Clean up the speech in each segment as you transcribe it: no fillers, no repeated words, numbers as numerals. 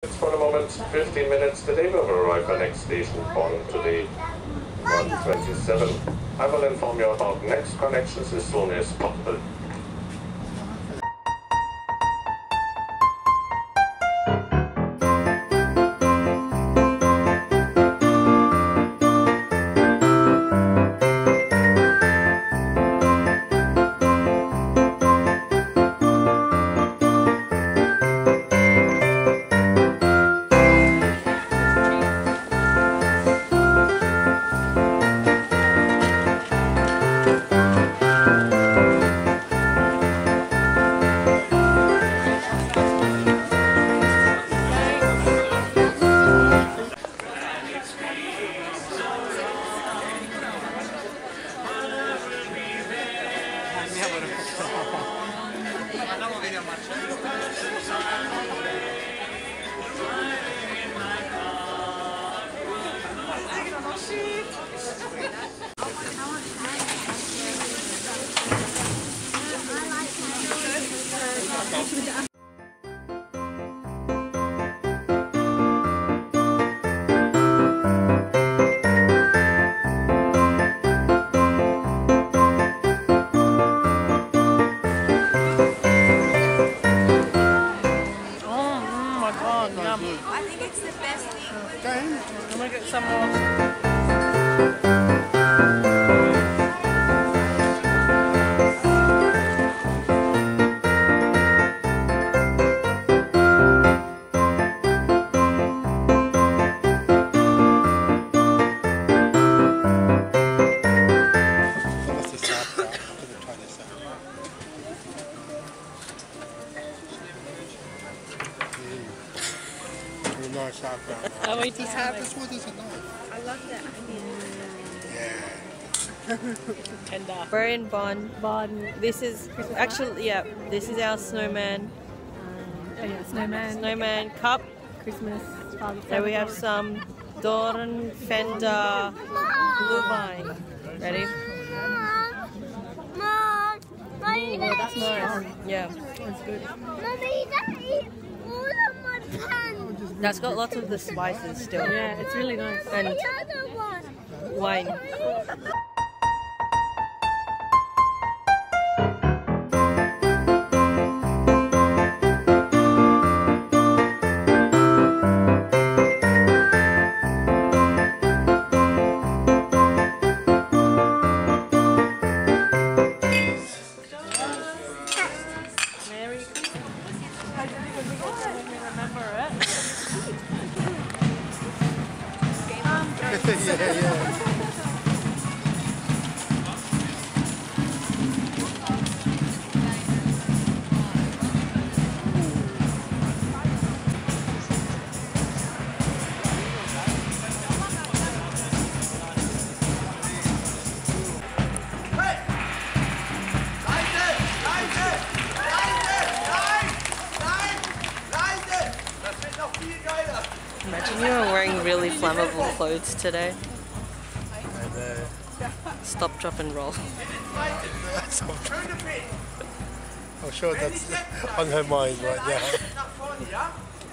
For a moment, 15 minutes, today we will arrive at next station, Bonn, today, 1:27. I will inform you about next connections as soon as possible. I think it's the best thing. Okay, I'm gonna get some more. I wait to have this one is a knife. I love that onion. Yeah. Tender. We're in Bonn. This is actually, yeah, this is our snowman. Oh yeah, snowman. Snowman cup. Christmas. Then we have some Dorn Fender blue vine. Ready? Mom, Oh, that's nice. Yeah. That's good. Mommy, that eat all of my pants. That's got lots of the spices still. Yeah, it's really nice. And The other one. wine. Yeah. Imagine you were wearing really flammable clothes today. Stop, drop and roll. I'm sure that's on her mind right now.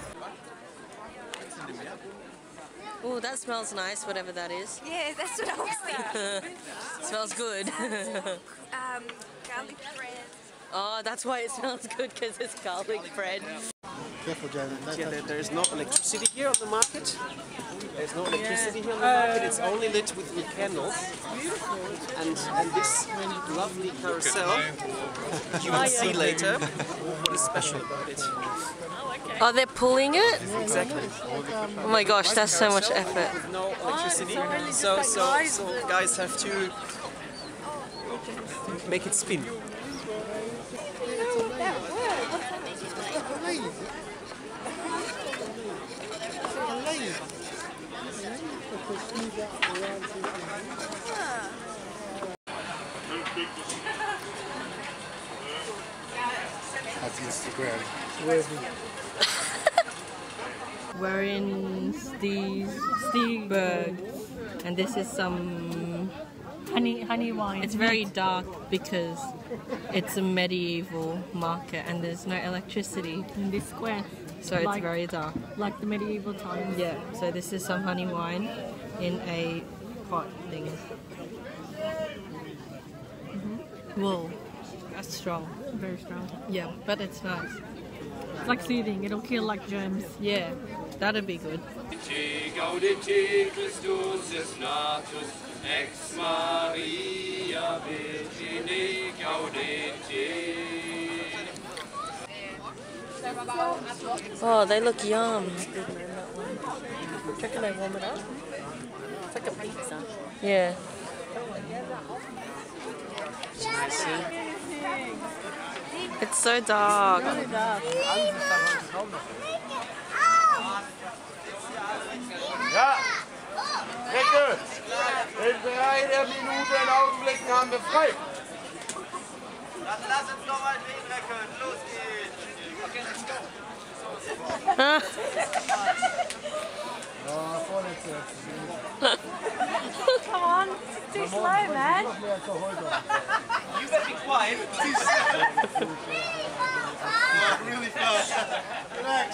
Oh, that smells nice, whatever that is. Yeah, that's what I was thinking. Smells good. Garlic bread. Oh, that's why it smells good, because it's garlic bread. Careful, Janet. There's no electricity here on the market. There's no electricity here on the market. It's only lit with the candles. And this lovely carousel, you will see later what is special about it. Oh, they're pulling it? Exactly. Oh my gosh, that's so much effort. No electricity, so guys have to make it spin. That's Instagram. We're in Siegburg, and this is some honey wine. It's very dark because it's a medieval market and there's no electricity. in this square. so it's very dark. Like the medieval times. Yeah, so this is some honey wine in a pot thing. Whoa, that's strong. Very strong. Yeah, but it's nice. It's like soothing. It'll kill like germs. Yeah, that'd be good. Gaudete Christus est natus, ex Maria Virgine gaudete. Oh, they look yum. Checking they warm it up. It's like a pizza. Yeah. It's so dark. Ja, Recke! In 3 Minuten Augenblicken haben wir frei. Dann lass uns noch mal drehen, Recke. Los geht's. Okay, let's go. Come on, it's too slow, man. You better be quiet. Really fast. Relax.